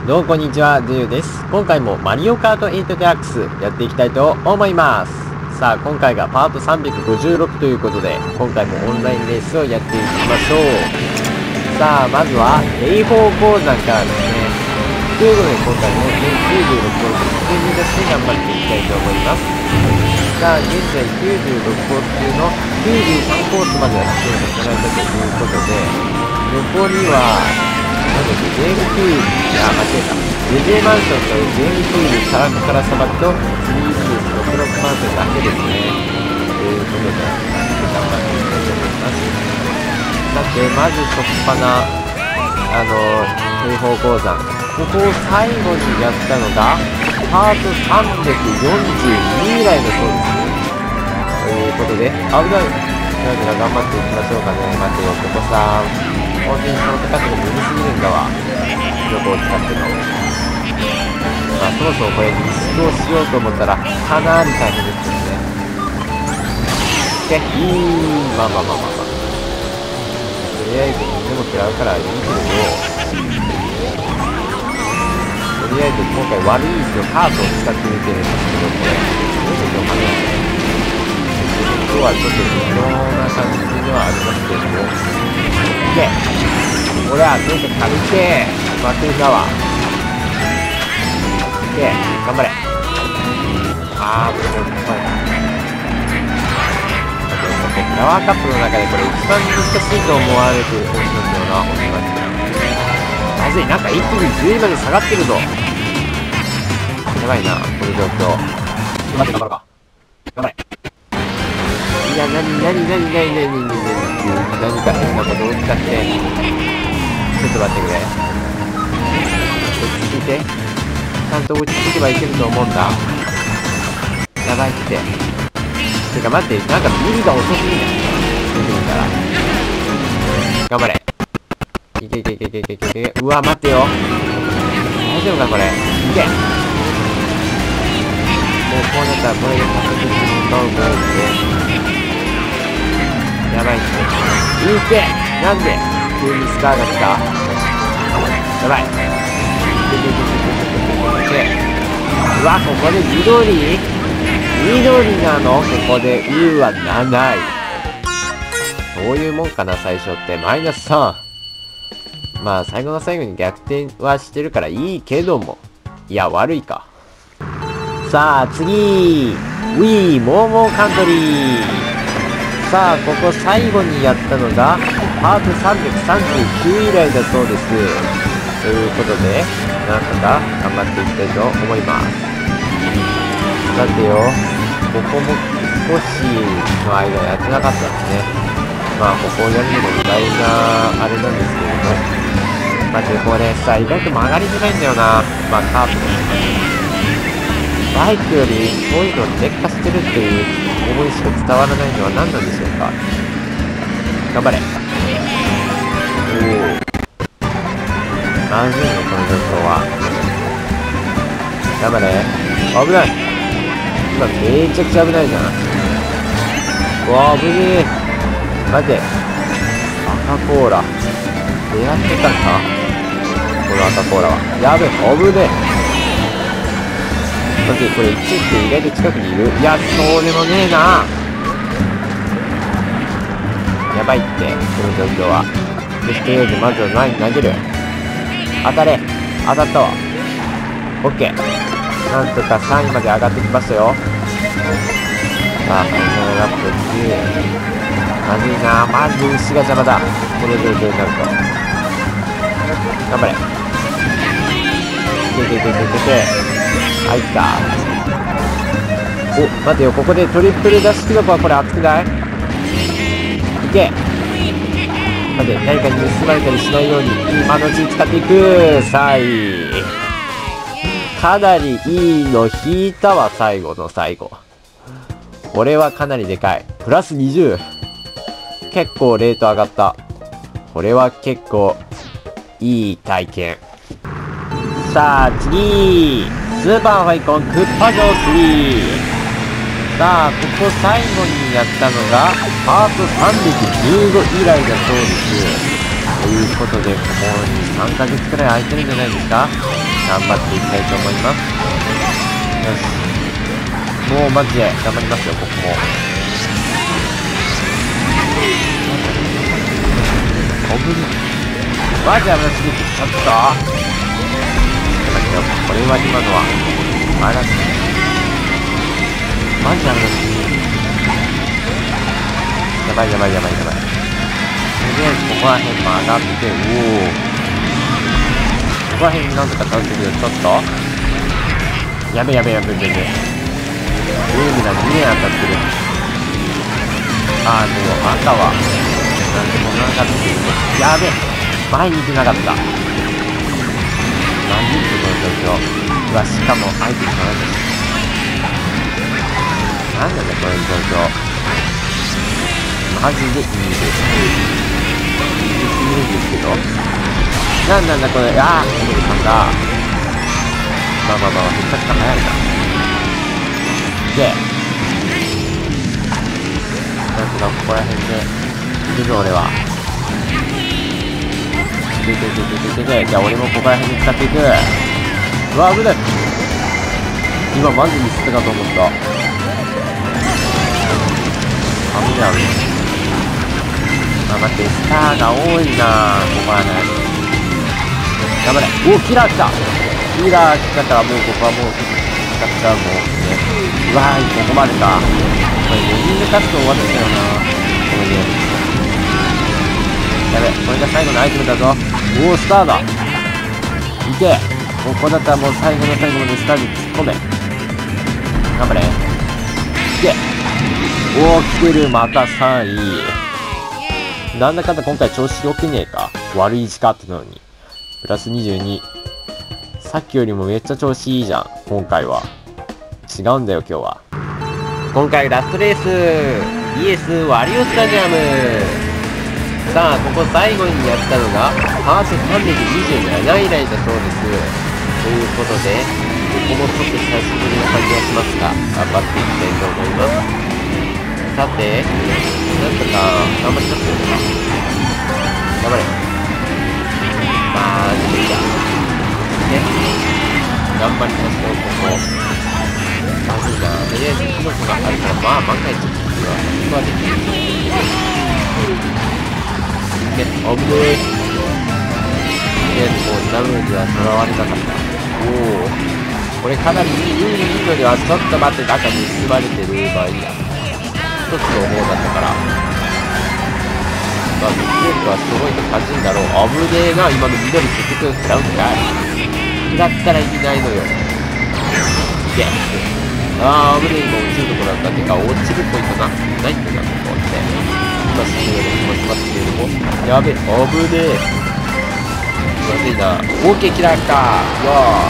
どうもこんにちは、デューです。今回もマリオカート8デラックスやっていきたいと思います。さあ、今回がパート356ということで、今回もオンラインレースをやっていきましょう。さあ、まずは、霊峰鉱山からですね。ということで、今回も全96コースを目指して頑張っていきたいと思います。さあ、現在96コース中の93コースまでは走るといたということで、残りは、ジェームクール、間違えた。レジェマンションとジェームクール、カラカラ砂漠と366マンションだけですね。ということで、頑張っていきたいと思います。さて、まず初っ端、霊峰鉱山。ここを最後にやったのが、パート342以来のそうですね。ということで、危ない。なんか頑張っていきましょうかね。待てよ、ここさん。本当にショートカットが無理すぎるんだわ。横を使っての。まあ、そもそもこれミスをしようと思ったら、かなり大変ですよね。で、まあ。とりあえず水も食らうからいいけど、とりあえず今回悪い位置のカートを使ってみてるんですけど、これ、どうでしょうかね。今日はちょっと微妙な感じではありますけれども、ほら、とにかく軽くて、負けるだわ。頑張れ。もう、フラワーカップの中でこれ一番難しいと思われてるコースなんだよな、ほんとに。まずい、なんか一気に10位まで下がってるぞ。やばいな、この状況。頑張って頑張ろうか。頑張れ。いや、何か変なことを使って、ちょっと待ってくれ。落ち着いて。ちゃんと落ち着けばいけると思うんだ。やばいって。てか待って、なんかミリが遅すぎない。出てみたら。頑張れ。いけ。うわ、待ってよ。大丈夫かこれ。いけ。もうこうなったらこれで確実にドンって。やばいって。いけ。なんで急にスターが来た。やばい。うわ、ここで緑なのここで。7位。そういうもんかな、最初って。マイナス3。まあ、最後の最後に逆転はしてるからいいけども。いや、悪いか。さあ、次。ウィー、モーモーカントリー。さあ、ここ最後にやったのが、パート339以来だそうです。ということで、なんとか頑張っていきたいと思います。さてよ、ここも少しの間やってなかったですね。まあ、ここをやるのも意外な、あれなんですけれど。まあ、で、これさ、意外と曲がりづらいんだよな。まあ、カートですね。バイクよりそういうの劣化してるっていう思いしか伝わらないのは何なんでしょうか。頑張れ。まずいのこの状況は。頑張れ。危ない。今めちゃくちゃ危ないじゃん。うわ危ねえ。待て。赤コーラ狙ってたんかこの赤コーラは。やべえ危ねえ。待って、これ1って意外と近くにいる。いや、そうでもねえな。やばいって、この状況は。とりあえず、まずは前に投げる。当たれ。当たったわ。オッケー。なんとか3位まで上がってきましたよ。さあ、ファイナルラップ9。まずいな。まず牛が邪魔だ。この状況になると。頑張れ。入った。お、待てよ、ここでトリプルダッシュキノコはこれ熱くない？いけ。待て、何かに盗まれたりしないように今のうちに使っていく。3位。かなりいいの引いたわ、最後の最後。これはかなりでかい。プラス20。結構レート上がった。これは結構いい体験。さあ、次スーパーファイコンクッパ城3。さあ、ここ最後にやったのが、パート315以来だそうです。ということで、ここに3ヶ月くらい空いてるんじゃないですか。 頑張っていきたいと思います。よし。もうマジで頑張りますよ、ここも。危ね。マジ危なすぎて、ちょっと。待ってよ、これは今のは。マジ危なすぎる。やばい。とりあえずここら辺曲がって、ここら辺なんとか倒してくる。ちょっと。やべ。ゲームが2年当たってる。でも赤は、なんでもなかったけど、やべえ。前に行けなかった。何この状況。うわ、しかも相手に取られたし。なんだね、この状況。マジでいいです。いいすぎるんですけど。なんだこれ。コメルさんだ。めちゃくちゃ早いな。で、なんとかここら辺で、いるぞ俺は。じゃあ俺もここら辺に使っていく。うわ、危ない。今マジミスったかと思った。危ない。待って、スターが多いなぁ、ここら辺。頑張れ。キラー来た。キラー来たからもうここはもう、使っちゃうもんね。うわー、ここまでか。これ4人で勝つと終わってたよなこのゲーム。やべ、これが最後のアイテムだぞ。スターだ。いけ。ここだったらもう最後の最後までスターに突っ込め。頑張れ。いけ。来てる。また3位。なんだかんだ今回調子良くねえか。悪い時間ってのに。プラス22。さっきよりもめっちゃ調子いいじゃん。今回は。違うんだよ、今日は。今回ラストレース。イエスワリオスタジアム。さあ、ここ最後にやったのが、パート327以来だそうです。ということで、ここもちょっと久しぶりな感じがしますが、頑張っていきたいと思います。さて、なんとか頑張りますよ。頑張れ。マジでいいだ。頑張りましょう、ここ。まずいな。とりあえず、キノコがあるから、万が一の時は、ここはできる。危ねえ。とりあえず、ダメージはさらわれなかった。これかなりいいのでは、ちょっと待って、中に包まれてる場合だ。一つの方だったから。ミックはすごいと感じるんだろう。危ねえな、今の緑結局食らうんかい。食らったら意味ないのよ。いけ。危ねえ、今落ちるところだったっていうか、落ちるポイントないんだな、ここって。今すぐにもしますけれども。やべえ、危ねえ。まずいな。OK、キラーか。本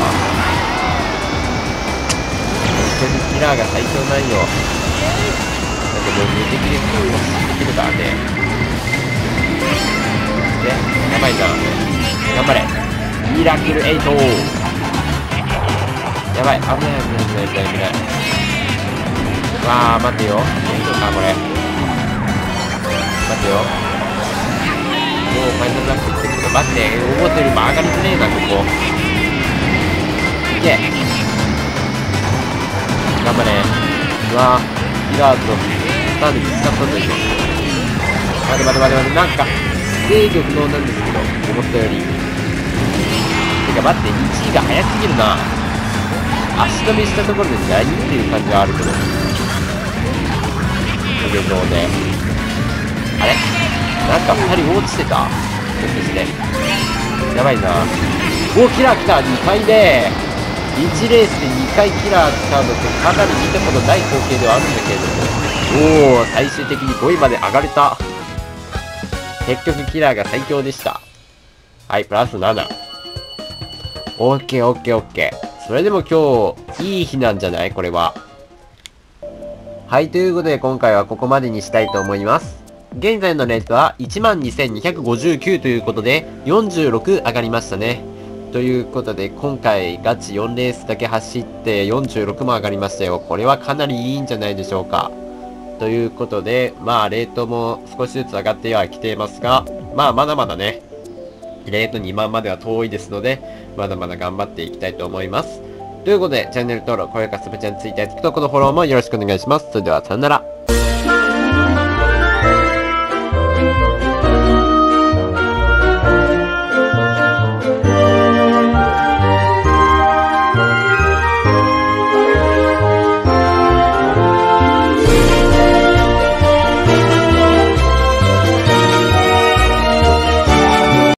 当にキラーが最強なんよ。だってもう無敵で攻撃できるからね。やばいな。頑張れ。ミラクル8。やばい。危ない。待てよ。大丈夫か、これ。待てよ。もうファイナルラップってるけど、待って。思ったよりも上がりづれえな、ここ。いけ。頑張れ。キラーとスターでぶつかったんだけど。待て。なんか、制御不能なんですけど、思ったより。てか待って、1位が早すぎるな。足止めしたところで何っていう感じはあるけど。現状で。あれなんか2人落ちてたもしかして。やばいな。キラー来た !2 回目 !1 レースで2回キラー使うのってかなり見たことない光景ではあるんだけれども。最終的に5位まで上がれた。結局キラーが最強でした。はい、プラス7。オッケー。それでも今日、いい日なんじゃないこれは。はい、ということで今回はここまでにしたいと思います。現在のレートは 12,259 ということで、46上がりましたね。ということで、今回ガチ4レースだけ走って46も上がりましたよ。これはかなりいいんじゃないでしょうか。ということで、レートも少しずつ上がってはきていますが、まだまだね、 レート2万までは遠いですので、まだまだ頑張っていきたいと思います。ということで、チャンネル登録、高評価、スペチャン、ツイッター、TikTok のフォローもよろしくお願いします。それでは、さよなら。